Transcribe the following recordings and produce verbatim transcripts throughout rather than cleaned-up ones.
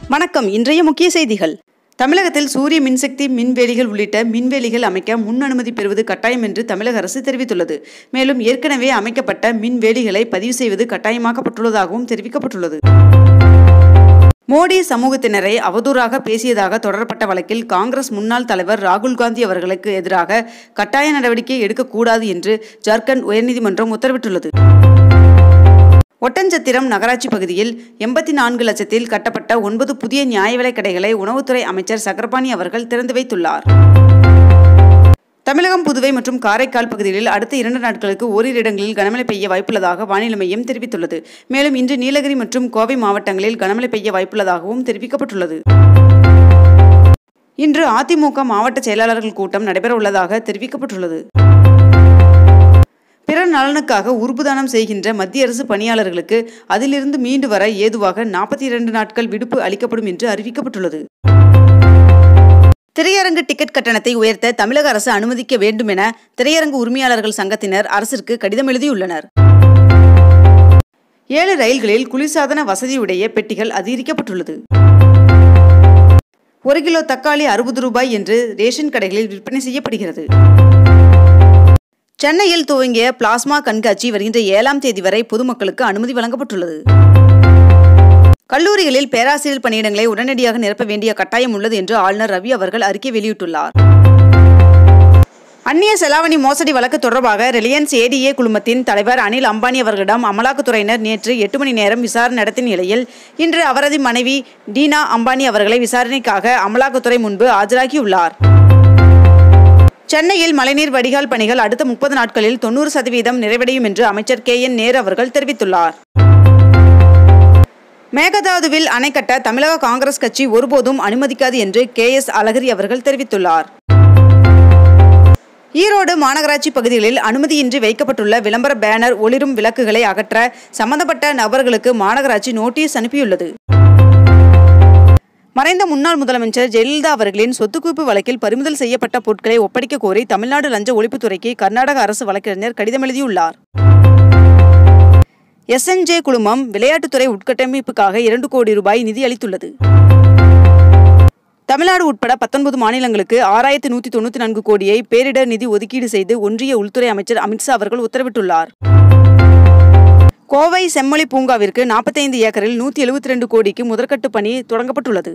வணக்கம். இன்றைய முக்கிய செய்திகள். தமிழகத்தில் சூரிய மின்சக்தி மின்வேலிகள் உள்ளிட்ட மின்வேலிகள் அமைக்க முன் அனுமதி பெறுவது கட்டாயம் என்று தமிழக அரசு தெரிவித்துள்ளது. மேலும் ஏற்கனவே அமைக்கப்பட்ட மின்வேலிகளை பதிவு செய்வது கட்டாயமாக்கப்பட்டுள்ளதாகவும் தெரிவிக்கப்பட்டுள்ளது. மோடி சமூகத்தினரை அவதூறாக பேசியதாக தொடரப்பட்ட வழக்கில் காங்கிரஸ் முன்னாள் தலைவர் ராகுல் காந்தி அவர்களுக்கு எதிராக கட்டாய நடவடிக்கை எடுக்கக்கூடாது என்று ஜார்க்கண்ட் உயர்நீதிமன்றம் உத்தரவிட்டுள்ளது. ஒட்டன்சத்திரம் நகராட்சி பகுதியில் எண்பத்தி நான்கு லட்சத்தில் கட்டப்பட்ட ஒன்பது புதிய நியாய விலைக் கடைகளை உணவுத்துறை அமைச்சர் சக்கரபாணி அவர்கள் திறந்து வைத்துள்ளார். தமிழகம், புதுவை மற்றும் காரைக்கால் பகுதிகளில் அடுத்த இரண்டு நாட்களுக்கு ஓரிரு இடங்களில் கனமழை பெய்ய வாய்ப்புள்ளதாக வானிலை மையம் தெரிவித்துள்ளது. மேலும் இன்று நீலகிரி மற்றும் கோவை மாவட்டங்களில் கனமழை பெய்ய வாய்ப்புள்ளதாகவும் தெரிவிக்கப்பட்டுள்ளது. இன்று அதிமுக மாவட்ட செயலாளர்கள் கூட்டம் நடைபெற உள்ளதாக தெரிவிக்கப்பட்டுள்ளது. பிறர் நலனுக்காக உறுப்புதானம் செய்கின்ற மத்திய அரசு பணியாளர்களுக்கு அதிலிருந்து மீண்டு வர ஏதுவாக நாற்பத்தி இரண்டு நாட்கள் விடுப்பு அளிக்கப்படும் என்று அறிவிக்கப்பட்டுள்ளது. திரையரங்கு டிக்கெட் கட்டணத்தை உயர்த்த தமிழக அரசு அனுமதிக்க வேண்டும் என திரையரங்கு உரிமையாளர்கள் சங்கத்தினர் அரசிற்கு கடிதம் எழுதியுள்ளனர். ஏழு ரயில்களில் குளிர்சாதன வசதியுடைய பெட்டிகள் அதிகரிக்கப்பட்டுள்ளது. ஒரு கிலோ தக்காளி அறுபது ரூபாய் என்று ரேஷன் கடைகளில் விற்பனை செய்யப்படுகிறது. சென்னையில் துவங்கிய பிளாஸ்மா கண்காட்சி வருகின்ற ஏழாம் தேதி வரை பொதுமக்களுக்கு அனுமதி வழங்கப்பட்டுள்ளது. கல்லூரிகளில் பேராசிரியர் பணியிடங்களை உடனடியாக நிரப்ப வேண்டிய கட்டாயம் உள்ளது என்று ஆளுநர் ரவி அவர்கள் அறிக்கை வெளியிட்டுள்ளார். அந்நிய செலாவணி மோசடி வழக்கு தொடர்பாக ரிலையன்ஸ் ஏடிஏ குழுமத்தின் தலைவர் அனில் அம்பானி அவர்களிடம் அமலாக்கத்துறையினர் நேற்று எட்டு மணி நேரம் விசாரணை நடத்திய நிலையில் இன்று அவரது மனைவி டீனா அம்பானி அவர்களை விசாரணைக்காக அமலாக்கத்துறை முன்பு ஆஜராகியுள்ளார். சென்னையில் மழைநீர் வடிகால் பணிகள் அடுத்த முப்பது நாட்களில் தொண்ணூறு சதவீதம் நிறைவடையும் என்று அமைச்சர் கே என் நேரு அவர்கள் தெரிவித்துள்ளார். மேகதாதுவில் அணை கட்ட தமிழக காங்கிரஸ் கட்சி ஒருபோதும் அனுமதிக்காது என்று கே எஸ் அழகிரி அவர்கள் தெரிவித்துள்ளார். ஈரோடு மாநகராட்சி பகுதிகளில் அனுமதியின்றி வைக்கப்பட்டுள்ள விளம்பர பேனர், ஒளிரும் விளக்குகளை அகற்ற சம்பந்தப்பட்ட நபர்களுக்கு மாநகராட்சி நோட்டீஸ் அனுப்பியுள்ளது. மறைந்த முன்னாள் முதலமைச்சர் ஜெயலலிதா அவர்களின் சொத்து குவிப்பு வழக்கில் பறிமுதல் செய்யப்பட்ட பொருட்களை ஒப்படைக்க கோரி தமிழ்நாடு லஞ்ச ஒழிப்புத்துறைக்கு கர்நாடக அரசு வழக்கறிஞர் கடிதம் எழுதியுள்ளார். எஸ் என் ஜே குழுமம் விளையாட்டுத்துறை உட்கட்டமைப்புக்காக இரண்டு கோடி ரூபாய் நிதி அளித்துள்ளது. தமிழ்நாடு உட்பட பத்தொன்பது மாநிலங்களுக்கு ஆறாயிரத்தி நூத்தி தொண்ணூத்தி நான்கு கோடியை பேரிடர் நிதி ஒதுக்கீடு செய்து ஒன்றிய உள்துறை அமைச்சர் அமித்ஷா அவர்கள் உத்தரவிட்டுள்ளார். கோவை செம்மொழி பூங்காவிற்கு நாற்பத்தி ஐந்து ஏக்கரில் நூத்தி எழுபத்தி ரெண்டு கோடிக்கு முதற்கட்டு பணி தொடங்கப்பட்டுள்ளது.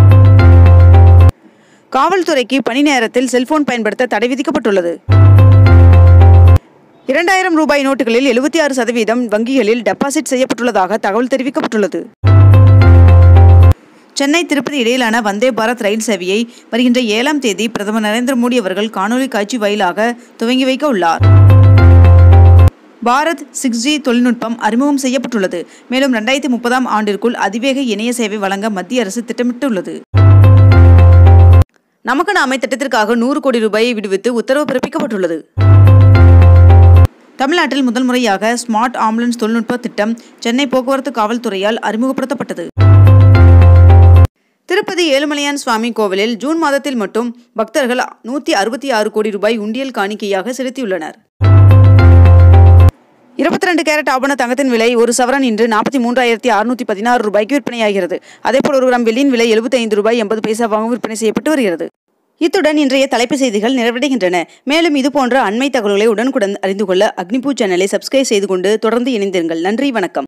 காவல்துறைக்கு பணி நேரத்தில் செல்போன் பயன்படுத்த தடை விதிக்கப்பட்டுள்ளது. இரண்டாயிரம் ரூபாய் நோட்டுகளில் எழுபத்தி ஆறு சதவீதம் வங்கிகளில் டெபாசிட் செய்யப்பட்டுள்ளதாக தகவல் தெரிவிக்கப்பட்டுள்ளது. சென்னை திருப்பதி இடையிலான வந்தே பாரத் ரயில் சேவையை வருகின்ற ஏழாம் தேதி பிரதமர் நரேந்திர மோடி அவர்கள் காணொலி காட்சி வாயிலாக துவங்கி வைக்க உள்ளார். பாரத் சிக்ஸ் ஜி தொழில்நுட்பம் அறிமுகம் செய்யப்பட்டுள்ளது. மேலும் இரண்டாயிரத்தி முப்பதாம் ஆண்டிற்குள் அதிவேக இணைய சேவை வழங்க மத்திய அரசு திட்டமிட்டுள்ளது. நமக்கு நாமே திட்டத்திற்காக நூறு கோடி ரூபாயை விடுவித்து உத்தரவு பிறப்பிக்கப்பட்டுள்ளது. தமிழ்நாட்டில் முதல் முறையாக ஸ்மார்ட் ஆம்புலன்ஸ் தொழில்நுட்ப திட்டம் சென்னை போக்குவரத்து காவல்துறையால் அறிமுகப்படுத்தப்பட்டது. திருப்பதி ஏழுமலையான் சுவாமி கோவிலில் ஜூன் மாதத்தில் மட்டும் பக்தர்கள் நூத்தி அறுபத்தி ஆறு கோடி ரூபாய் உண்டியல் காணிக்கையாக செலுத்தியுள்ளனர். இருபத்தி ரெண்டு கேரட் ஆபண தங்கத்தின் விலை ஒரு சவரன் இன்று நாற்பத்தி மூன்றாயிரத்தி அறுநூத்தி பதினாறு ரூபாய்க்கு விற்பனையாகிறது. அதேபோல் ஒரு கிராம் வெள்ளியின் விலை எழுபத்தி ஐந்து ரூபாய் எண்பது பைசாவாகவும் விற்பனை செய்யப்பட்டு வருகிறது. இத்துடன் இன்றைய தலைப்பு செய்திகள் நிறைவடைகின்றன. மேலும் இதுபோன்ற அண்மை தகவல்களை உடனுக்குடன் அறிந்து கொள்ள அக்னிபூ சேனலை சப்ஸ்கிரைப் செய்து கொண்டு தொடர்ந்து இணைந்திருங்கள். நன்றி, வணக்கம்.